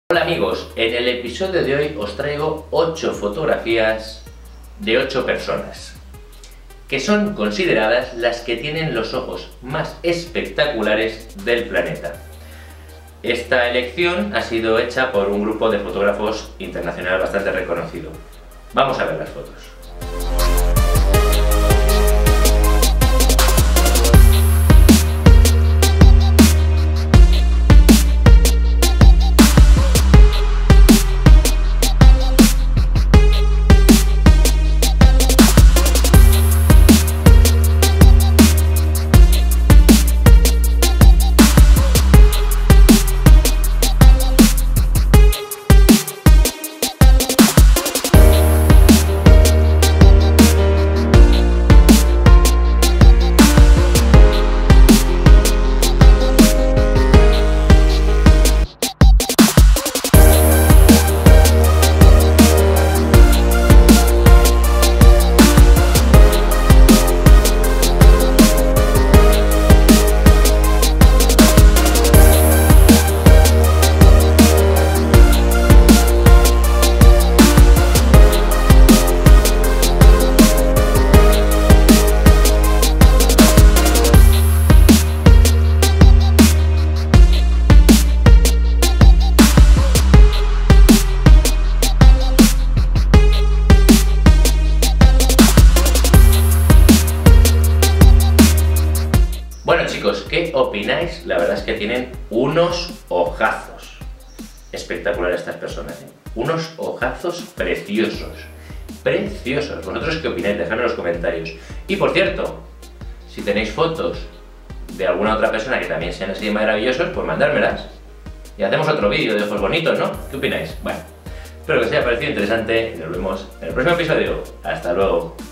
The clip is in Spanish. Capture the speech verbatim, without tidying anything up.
Hola amigos, en el episodio de hoy os traigo ocho fotografías de ocho personas que son consideradas las que tienen los ojos más espectaculares del planeta. Esta elección ha sido hecha por un grupo de fotógrafos internacional bastante reconocido. Vamos a ver las fotos. Bueno chicos, ¿qué opináis? La verdad es que tienen unos ojazos espectaculares estas personas, ¿eh? Unos ojazos preciosos, preciosos. ¿Vosotros qué opináis? Dejadme en los comentarios. Y por cierto, si tenéis fotos de alguna otra persona que también sean así de maravillosos, pues mandármelas y hacemos otro vídeo de ojos bonitos, ¿no? ¿Qué opináis? Bueno, espero que os haya parecido interesante y nos vemos en el próximo episodio. Hasta luego.